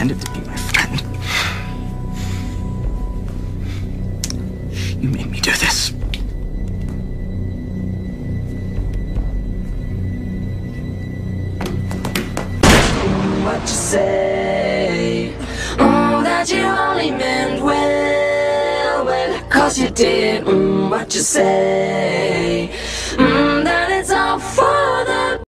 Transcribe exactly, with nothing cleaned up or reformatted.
pretended to be my friend. You made me do this. What you say? Oh, that you only meant well, well, 'cause you did. Mm, what you say? Mm.